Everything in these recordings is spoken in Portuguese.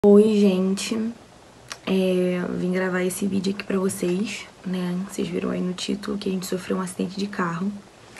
Oi, gente, vim gravar esse vídeo aqui pra vocês, né? Vocês viram aí no título que a gente sofreu um acidente de carro.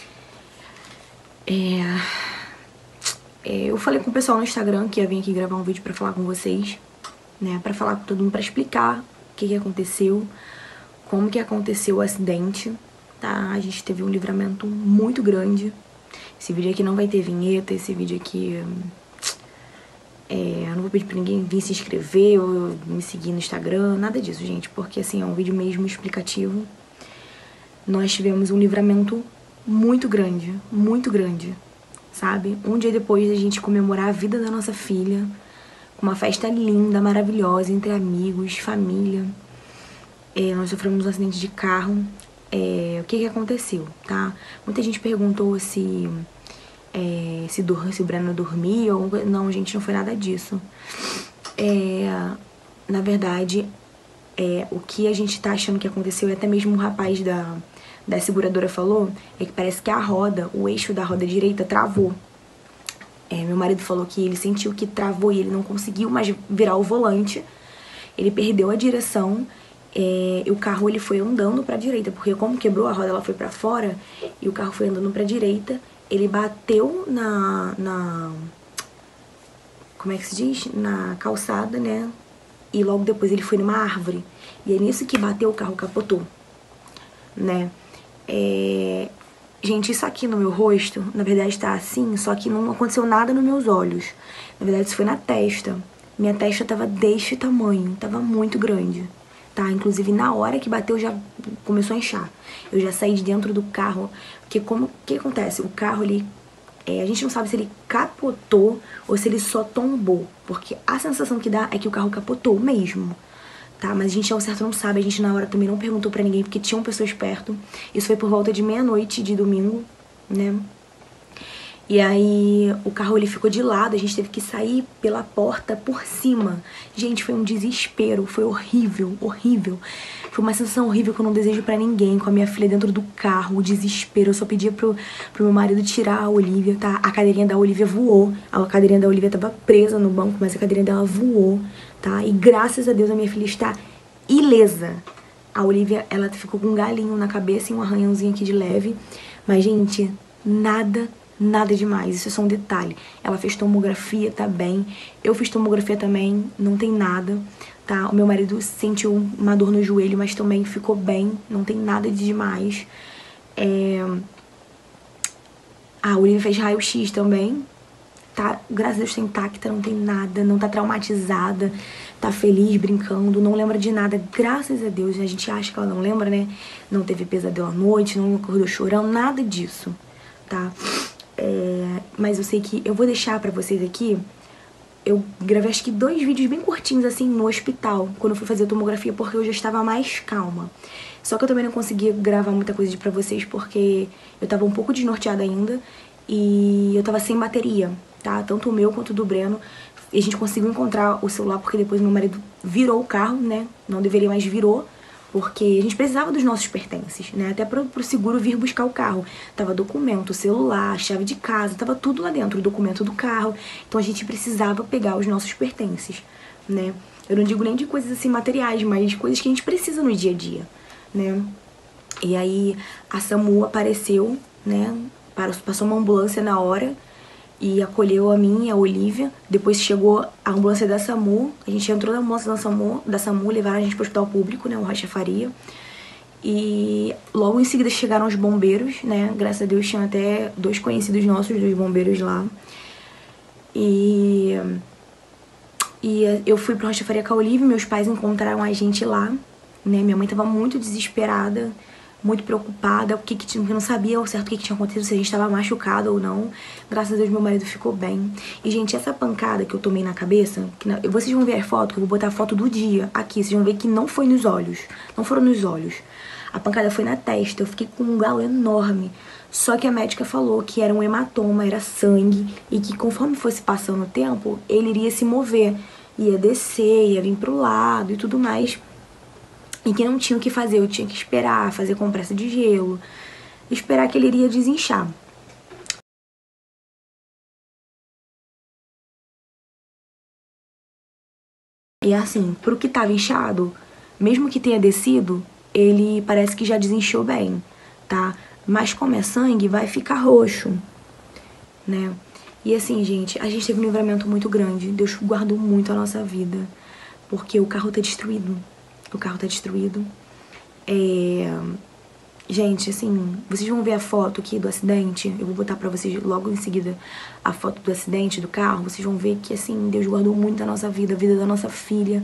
Eu falei com o pessoal no Instagram que ia vir aqui gravar um vídeo pra falar com vocês, né? Pra falar com todo mundo, pra explicar o que aconteceu, como que aconteceu o acidente, tá? A gente teve um livramento muito grande. Esse vídeo aqui não vai ter vinheta, esse vídeo aqui... eu não vou pedir pra ninguém vir se inscrever ou me seguir no Instagram, nada disso, gente, porque assim, é um vídeo mesmo explicativo. Nós tivemos um livramento muito grande, sabe? Um dia depois da gente comemorar a vida da nossa filha, com uma festa linda, maravilhosa, entre amigos, família, nós sofremos um acidente de carro. O que aconteceu, tá? Muita gente perguntou se o Breno dormia ou... Não, gente, não foi nada disso. Na verdade, o que a gente tá achando que aconteceu, e até mesmo o rapaz da seguradora falou, é que parece que a roda, o eixo da roda direita travou. Meu marido falou que ele sentiu que travou e ele não conseguiu mais virar o volante. Ele perdeu a direção e o carro ele foi andando pra direita, porque como quebrou, a roda ela foi pra fora e o carro foi andando pra direita. Ele bateu como é que se diz? Na calçada, né? E logo depois ele foi numa árvore. E é nisso que bateu, o carro capotou, né? Gente, isso aqui no meu rosto, na verdade tá assim, só que não aconteceu nada nos meus olhos. Na verdade, isso foi na testa. Minha testa tava deste tamanho, tava muito grande, tá? Inclusive, na hora que bateu, já começou a inchar. Eu já saí de dentro do carro, porque o que acontece? O carro, ele... a gente não sabe se ele capotou ou se ele só tombou, porque a sensação que dá é que o carro capotou mesmo, tá? Mas a gente ao certo não sabe, a gente na hora também não perguntou pra ninguém, porque tinham pessoas perto. Isso foi por volta de meia-noite de domingo, né? E aí o carro ele ficou de lado, a gente teve que sair pela porta por cima. Gente, foi um desespero, foi horrível, horrível. Foi uma sensação horrível que eu não desejo pra ninguém, com a minha filha dentro do carro, o desespero. Eu só pedia pro meu marido tirar a Olivia, tá? A cadeirinha da Olivia voou. A cadeirinha da Olivia tava presa no banco, mas a cadeirinha dela voou, tá? E graças a Deus a minha filha está ilesa. A Olivia, ela ficou com um galinho na cabeça e um arranhãozinho aqui de leve. Mas, gente, nada demais, isso é só um detalhe. Ela fez tomografia, tá bem. Eu fiz tomografia também, não tem nada, tá? O meu marido sentiu uma dor no joelho, mas também ficou bem, não tem nada de demais. A Olivia fez raio-x também, tá? Graças a Deus tá intacta, não tem nada, não tá traumatizada, tá feliz, brincando, não lembra de nada, graças a Deus. A gente acha que ela não lembra, né? Não teve pesadelo à noite, não acordou chorando, nada disso, tá? Mas eu sei que eu vou deixar pra vocês aqui. Eu gravei acho que 2 vídeos bem curtinhos assim no hospital, quando eu fui fazer a tomografia, porque eu já estava mais calma. Só que eu também não conseguia gravar muita coisa pra vocês, porque eu tava um pouco desnorteada ainda e eu tava sem bateria, tá? Tanto o meu quanto o do Breno. E a gente conseguiu encontrar o celular porque depois meu marido virou o carro, né? Não deveria, mas virou. Porque a gente precisava dos nossos pertences, né? Até pro seguro vir buscar o carro. Tava documento, celular, chave de casa, tava tudo lá dentro, o documento do carro. Então a gente precisava pegar os nossos pertences, né? Eu não digo nem de coisas assim materiais, mas coisas que a gente precisa no dia a dia, né? E aí a SAMU apareceu, né? Passou uma ambulância na hora e acolheu a mim e a Olivia. Depois chegou a ambulância da SAMU. A gente entrou na ambulância da SAMU, levaram a gente pro hospital público, né, o Rocha Faria. E logo em seguida chegaram os bombeiros, né, graças a Deus tinha até 2 conhecidos nossos, 2 bombeiros lá. E eu fui pro Rocha Faria com a Olivia, meus pais encontraram a gente lá, né, minha mãe tava muito desesperada, muito preocupada, porque não sabia ao certo o que tinha acontecido, se a gente estava machucada ou não. Graças a Deus meu marido ficou bem. E, gente, essa pancada que eu tomei na cabeça, vocês vão ver a foto, que eu vou botar a foto do dia aqui, vocês vão ver que não foi nos olhos, não foram nos olhos. A pancada foi na testa, eu fiquei com um galo enorme. Só que a médica falou que era um hematoma, era sangue, e que conforme fosse passando o tempo, ele iria se mover, ia descer, ia vir pro lado e tudo mais. E que não tinha o que fazer, eu tinha que esperar, fazer compressa de gelo, esperar que ele iria desinchar. E assim, pro que tava inchado, mesmo que tenha descido, ele parece que já desinchou bem, tá? Mas como é sangue, vai ficar roxo, né? E assim, gente, a gente teve um livramento muito grande. Deus guardou muito a nossa vida. Porque o carro tá destruído. O carro tá destruído. Gente, assim, vocês vão ver a foto aqui do acidente. Eu vou botar pra vocês logo em seguida a foto do acidente do carro. Vocês vão ver que, assim, Deus guardou muito a nossa vida, a vida da nossa filha.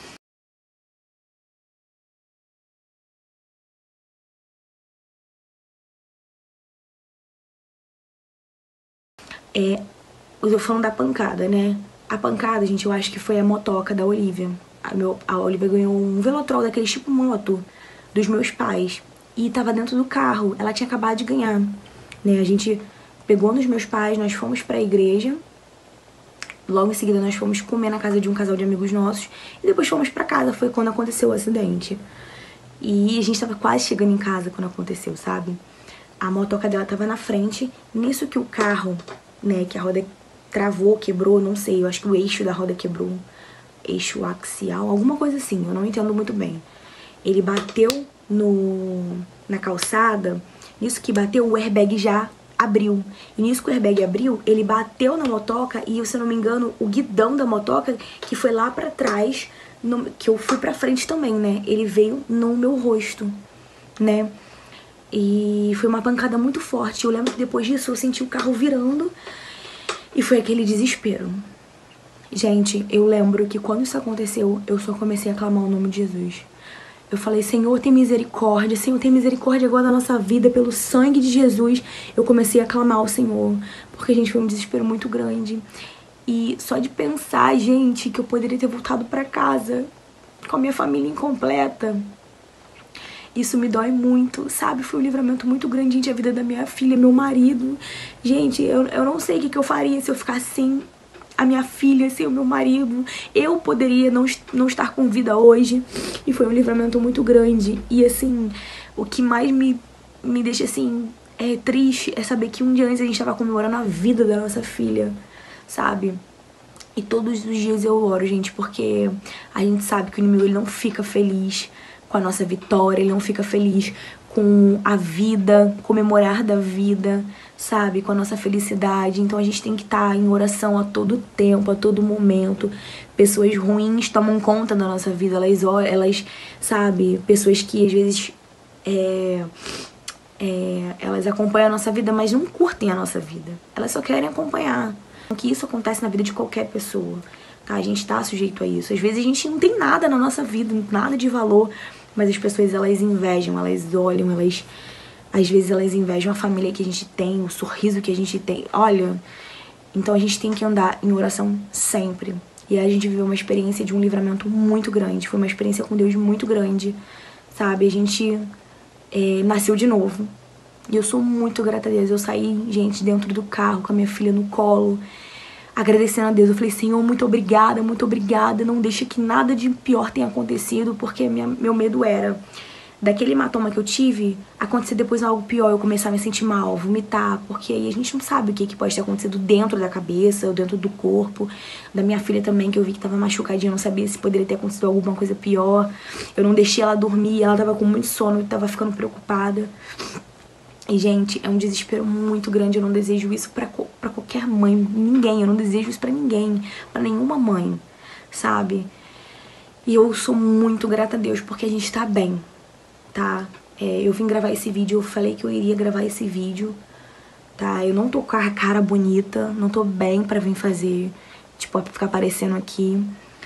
Eu tô falando da pancada, né? A pancada, gente, eu acho que foi a motoca da Olivia. A Olivia ganhou um Velotrol daqueles tipo moto dos meus pais. E tava dentro do carro. Ela tinha acabado de ganhar, né? A gente pegou nos meus pais, nós fomos pra igreja. Logo em seguida nós fomos comer na casa de um casal de amigos nossos. E depois fomos pra casa, foi quando aconteceu o acidente. E a gente tava quase chegando em casa quando aconteceu, sabe? A motoca dela tava na frente. Nisso que o carro, né, que a roda travou, quebrou, não sei. Eu acho que o eixo da roda quebrou. Eixo axial, alguma coisa assim. Eu não entendo muito bem. Ele bateu na calçada. Nisso que bateu, o airbag já abriu. E nisso que o airbag abriu, ele bateu na motoca e, se eu não me engano, o guidão da motoca, que foi lá pra trás, que eu fui pra frente também, né? Ele veio no meu rosto, né? E foi uma pancada muito forte. Eu lembro que depois disso eu senti o carro virando e foi aquele desespero. Gente, eu lembro que quando isso aconteceu, eu só comecei a clamar o nome de Jesus. Eu falei, Senhor, tem misericórdia. Senhor, tem misericórdia agora da nossa vida. Pelo sangue de Jesus, eu comecei a clamar ao Senhor. Porque, gente, foi um desespero muito grande. E só de pensar, gente, que eu poderia ter voltado pra casa com a minha família incompleta, isso me dói muito, sabe? Foi um livramento muito grande, gente, a vida da minha filha, meu marido. Gente, eu não sei o que eu faria se eu ficasse sem a minha filha, sem o meu marido. Eu poderia não estar com vida hoje. E foi um livramento muito grande. E, assim, o que mais me deixa, assim, triste é saber que um dia antes a gente estava comemorando a vida da nossa filha, sabe? E todos os dias eu oro, gente, porque a gente sabe que o inimigo ele não fica feliz com a nossa vitória, ele não fica feliz com a vida, comemorar da vida, sabe? Com a nossa felicidade. Então a gente tem que estar em oração a todo tempo, a todo momento. Pessoas ruins tomam conta da nossa vida, elas sabe? Pessoas que às vezes elas acompanham a nossa vida, mas não curtem a nossa vida. Elas só querem acompanhar. Que isso acontece na vida de qualquer pessoa, tá? A gente tá sujeito a isso. Às vezes a gente não tem nada na nossa vida, nada de valor, mas as pessoas, elas invejam, elas olham, às vezes elas invejam a família que a gente tem, o sorriso que a gente tem. Olha, então a gente tem que andar em oração sempre. E aí a gente viveu uma experiência de um livramento muito grande, foi uma experiência com Deus muito grande, sabe? A gente nasceu de novo. E eu sou muito grata a Deus. Eu saí, gente, dentro do carro com a minha filha no colo, agradecendo a Deus. Eu falei, Senhor, muito obrigada, não deixa que nada de pior tenha acontecido, porque meu medo era daquele hematoma que eu tive, acontecer depois algo pior, eu começar a me sentir mal, vomitar, porque aí a gente não sabe o que pode ter acontecido dentro da cabeça, ou dentro do corpo, da minha filha também, que eu vi que tava machucadinha, eu não sabia se poderia ter acontecido alguma coisa pior. Eu não deixei ela dormir, ela tava com muito sono, eu tava ficando preocupada. E, gente, é um desespero muito grande. Eu não desejo isso pra qualquer mãe, ninguém. Eu não desejo isso pra ninguém, pra nenhuma mãe, sabe? E eu sou muito grata a Deus porque a gente tá bem, tá? Eu vim gravar esse vídeo, eu falei que eu iria gravar esse vídeo, tá? Eu não tô com a cara bonita, não tô bem pra vir fazer, tipo, pra ficar aparecendo aqui.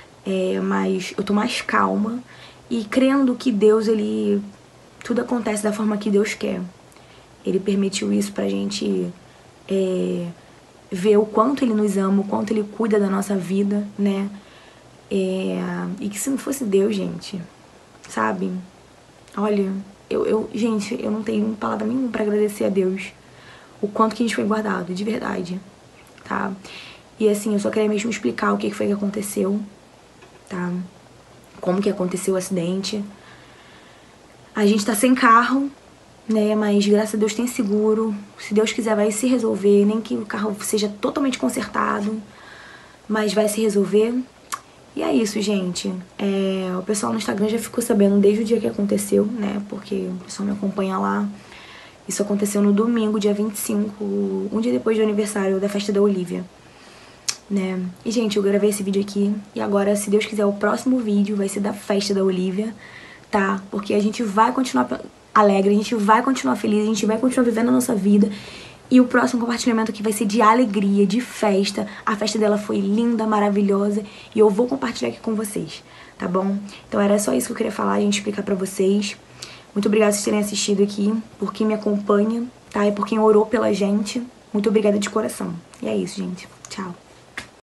Mas eu tô mais calma e crendo que Deus, tudo acontece da forma que Deus quer. Ele permitiu isso pra gente ver o quanto Ele nos ama, o quanto Ele cuida da nossa vida, né? E que se não fosse Deus, gente, sabe? Olha, gente, eu não tenho palavra nenhuma pra agradecer a Deus o quanto que a gente foi guardado, de verdade, tá? E assim, eu só queria mesmo explicar o que foi que aconteceu, tá? Como que aconteceu o acidente. A gente tá sem carro, né, mas graças a Deus tem seguro. Se Deus quiser vai se resolver, nem que o carro seja totalmente consertado, mas vai se resolver. E é isso, gente. O pessoal no Instagram já ficou sabendo desde o dia que aconteceu, né? Porque o pessoal me acompanha lá. Isso aconteceu no domingo, dia 25, um dia depois do aniversário da festa da Olivia, né? E, gente, eu gravei esse vídeo aqui. E agora, se Deus quiser, o próximo vídeo vai ser da festa da Olivia, tá? Porque a gente vai continuar alegre, a gente vai continuar feliz, a gente vai continuar vivendo a nossa vida. E o próximo compartilhamento aqui vai ser de alegria, de festa. A festa dela foi linda, maravilhosa. E eu vou compartilhar aqui com vocês, tá bom? Então era só isso que eu queria falar, a gente explicar pra vocês. Muito obrigada por terem assistido aqui, por quem me acompanha, tá? E por quem orou pela gente. Muito obrigada de coração. E é isso, gente. Tchau.